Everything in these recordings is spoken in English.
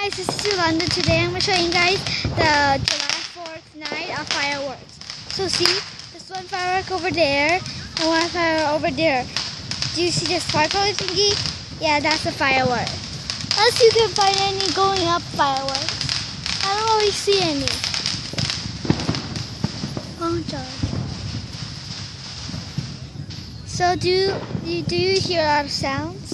guys, this is Yolanda. Today I'm going to show you guys the July 4th night of fireworks. So see, there's one firework over there and one firework over there. Do you see the sparkly thingy? Yeah, that's a firework. Unless you can find any going up fireworks. I don't really see any. Oh, George. So do you hear a lot of sounds?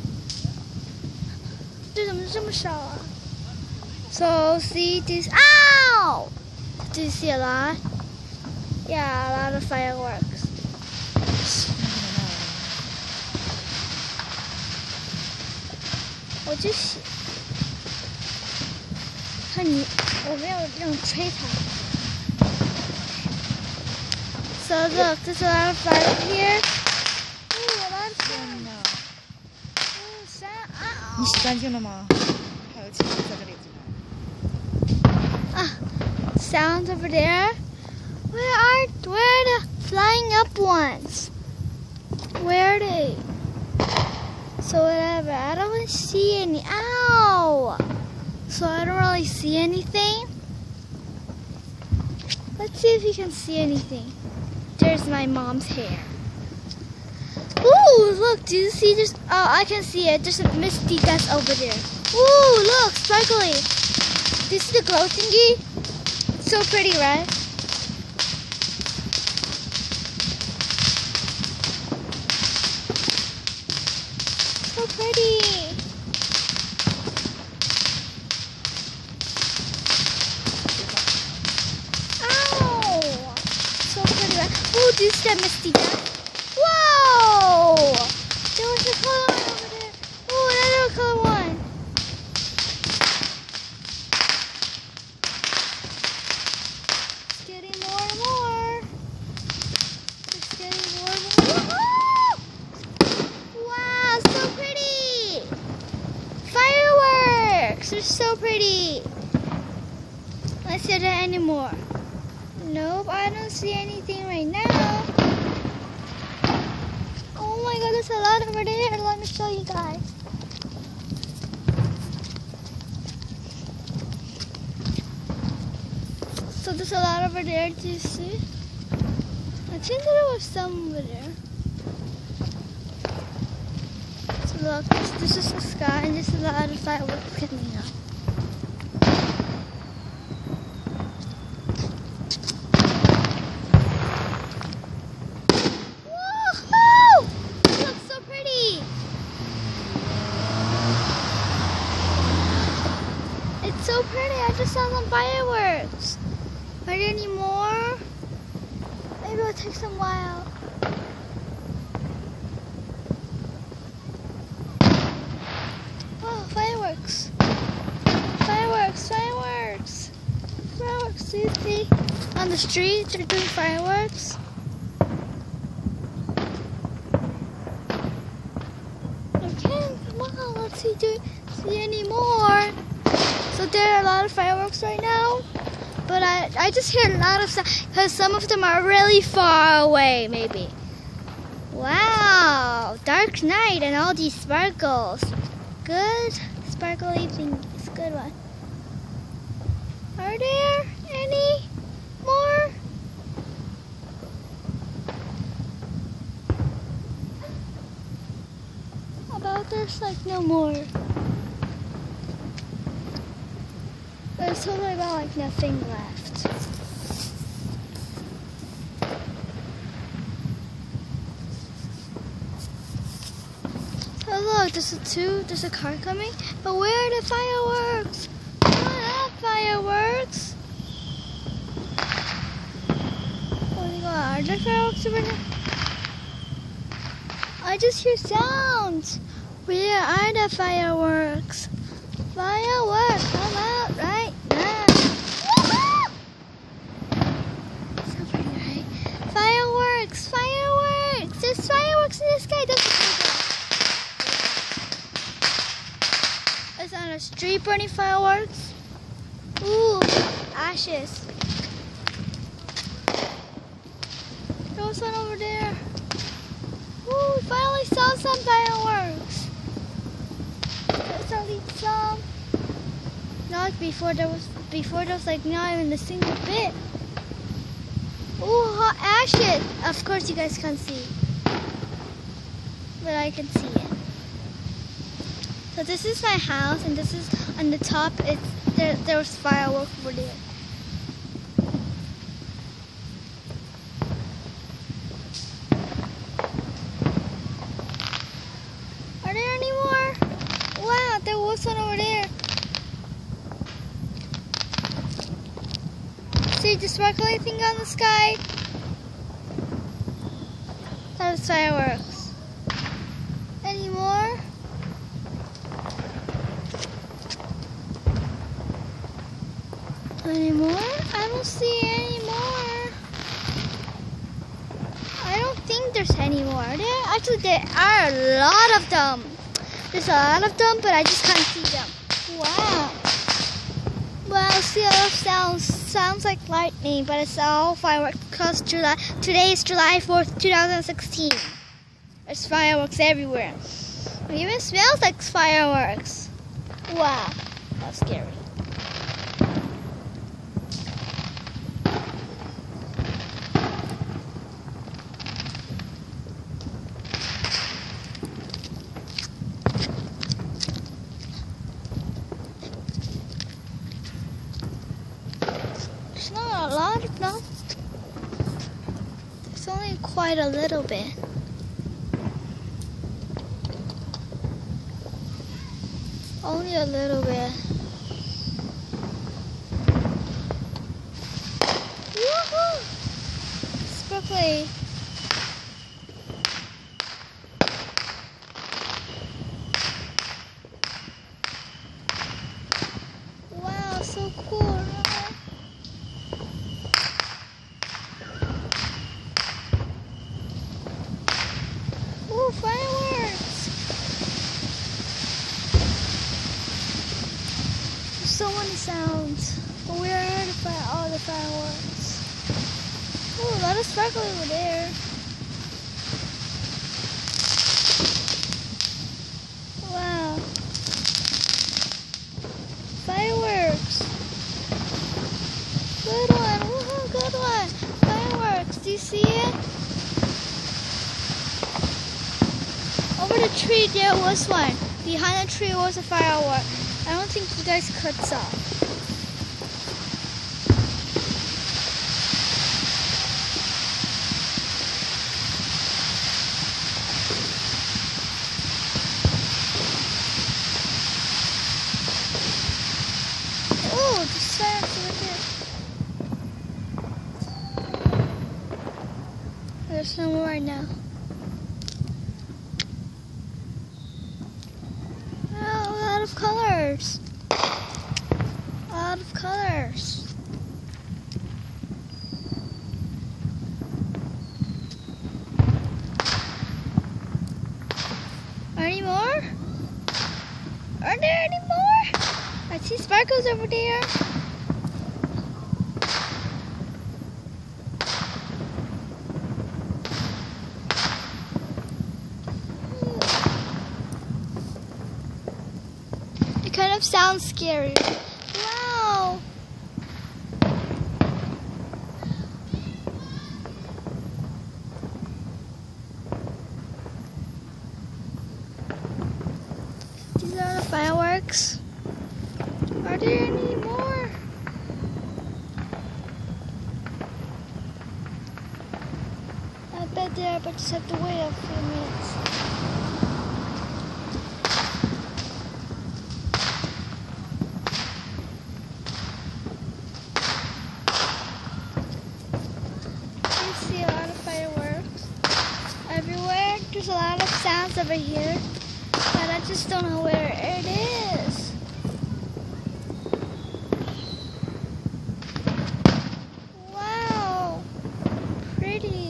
So see this. Ow! Do you see a lot? Yeah, a lot of fireworks. What do you see? 看你，我没有用吹它。So look, there's a lot of fire here. Ooh, a lot of sound. Ooh, sound. Ow. 你洗干净了吗？还有气球在这里。 Sounds over there. Where are the flying up ones? Where are they? So whatever. I don't really see any. Ow! So I don't really see anything. Let's see if you can see anything. There's my mom's hair. Ooh, look, do you see this? Oh, I can see it. There's a misty dust over there. Ooh, look, sparkly. Do you see the glow thingy? It's so pretty, right? So pretty. Ow! So pretty, right? Oh, do you see that misty dust? Whoa! There was a color one over there. Oh, another color one. It's getting more and more. It's getting more and more. Wow, so pretty. Fireworks are so pretty. Let's see there anymore. Nope, I don't see anything right now. Oh my god, there's a lot over there. Let me show you guys. So there's a lot over there. Do you see? I think there was some over there. So look, this is the sky and there's a lot of fireworks coming up. So pretty, I just saw some fireworks. Are there any more? Maybe it'll take some while. Oh, fireworks. Fireworks, fireworks. Fireworks, do you see? On the street, they're doing fireworks. Okay, come on, let's see, do you see any more? So there are a lot of fireworks right now, but I just hear a lot of sound because some of them are really far away, maybe. Wow, dark night and all these sparkles. Good sparkly thing. It's a good one. Are there any more? About there's like no more. There's totally about like nothing left. So look, there's a car coming, but where are the fireworks? I don't have fireworks. Oh my god, are there fireworks over there? I just hear sounds. Where are the fireworks? Fireworks, come out right now. So pretty, right? Fireworks, fireworks. There's fireworks in the sky. It's on a street burning fireworks. Ooh, ashes. There was one over there. Ooh, finally saw some fireworks. There's only some. lot before there was like not even a single bit. Ooh, hot ashes! Of course you guys can't see, but I can see it. So this is my house, and this is on the top. There was fireworks over there. Are there any more? Wow, there was one over there. See the sparkly thing on the sky? That was fireworks. Any more? Any more? I don't see any more. I don't think there's any more. Actually, there are a lot of them. There's a lot of them, but I just can't see them. Wow. Wow, see a lot of sounds like lightning, but it's all fireworks because today is July 4th, 2016. There's fireworks everywhere. It even smells like fireworks. Wow, that's scary. There's not a lot of them. There's only quite a little bit. Only a little bit. Woohoo! Sparkly. Wow, so cool. Ooh, fireworks! There's so many sounds. But we heard all the fireworks. Ooh, a lot of sparkle over there. Wow. Fireworks. Good one. Woohoo, good one. Fireworks. Do you see it? Over the tree there was one. Behind the tree was a firework. I don't think you guys could saw. Oh, the fireworks over there. There's no more right now. Colors. A lot of colors. Any more? Are there any more? I see sparkles over there. Kind of sounds scary. Wow. These are the fireworks. Are there any more? I bet there, but just have to wait a few minutes. Everywhere. There's a lot of sounds over here, but I just don't know where it is. Wow, pretty.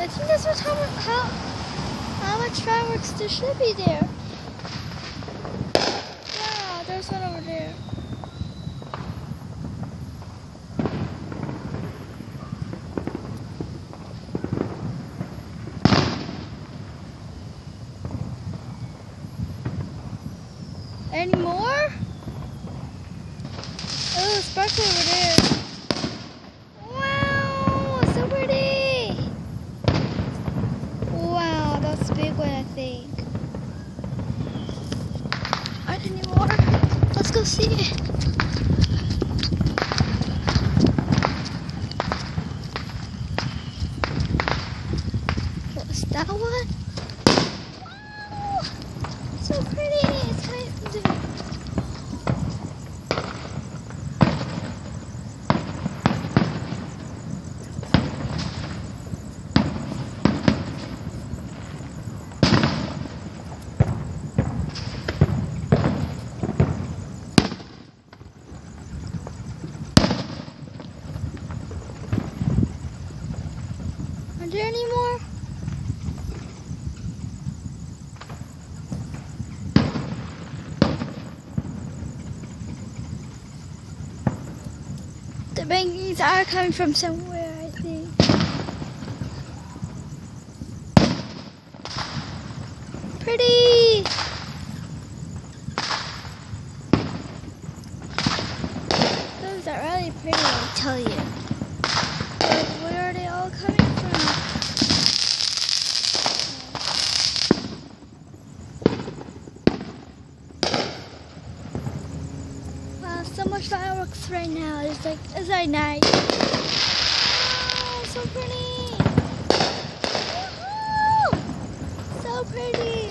I think that's what how much fireworks there should be there. Wow, there's one over there. Any more? Oh, sparkle over there. Wow, so pretty. Wow, that's a big one, I think. Aren't any more? Let's go see it. What's that one? Wow, so pretty. It's kind of Are there any more? The bangings are coming from somewhere, I think. Pretty! Those are really pretty, I tell you. But where are they all coming from? Wow, so much fireworks right now. It's like night. Wow, so pretty. Woohoo! So pretty.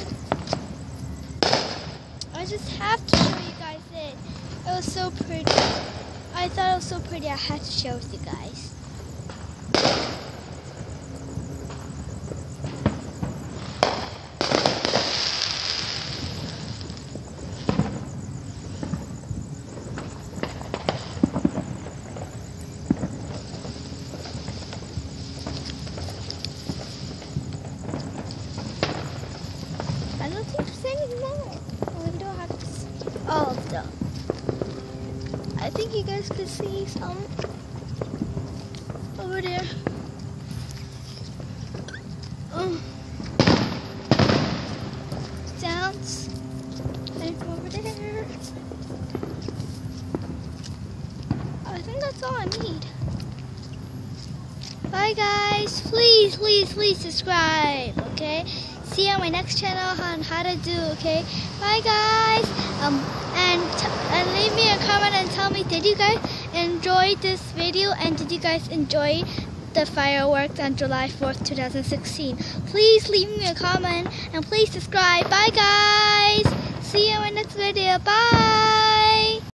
I just have to show you guys it. It was so pretty. I thought it was so pretty. I had to share with you guys. I don't think there's any more. We don't have to see all of them. I think you guys could see some over there. Sounds like over there. I think that's all I need. Bye guys. Please, please, please subscribe, okay? See you on my next channel on how to do, okay? Bye guys. And leave me a comment and tell me, did you guys enjoy this video and did you guys enjoy the fireworks on July 4th, 2016? Please leave me a comment and please subscribe. Bye guys. See you in my next video. Bye.